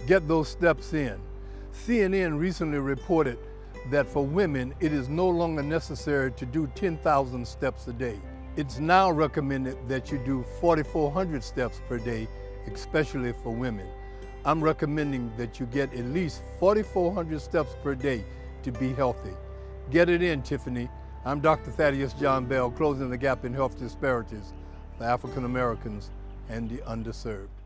Get those steps in. CNN recently reported that for women, it is no longer necessary to do 10,000 steps a day. It's now recommended that you do 4,400 steps per day, especially for women. I'm recommending that you get at least 4,400 steps per day to be healthy. Get it in, Tiffany. I'm Dr. Thaddeus John Bell, closing the gap in health disparities for African Americans and the underserved.